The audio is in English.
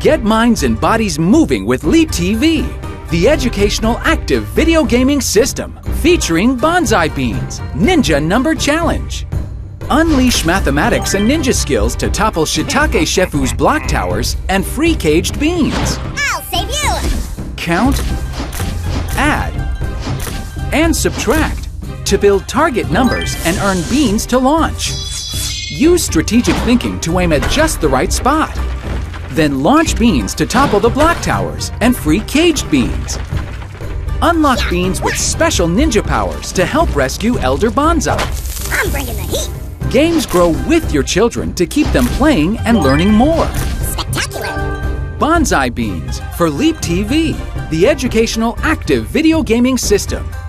Get minds and bodies moving with LeapTV, the educational active video gaming system featuring Banzai Beans Ninja Number Challenge. Unleash mathematics and ninja skills to topple Shiitake Sheffu's block towers and free-caged beans. I'll save you! Count, add, and subtract to build target numbers and earn beans to launch. Use strategic thinking to aim at just the right spot. Then launch beans to topple the block towers and free caged beans. Unlock beans with special ninja powers to help rescue Elder Banzai. I'm bringing the heat! Games grow with your children to keep them playing and learning more. Spectacular! Banzai Beans for LeapTV, the educational active video gaming system.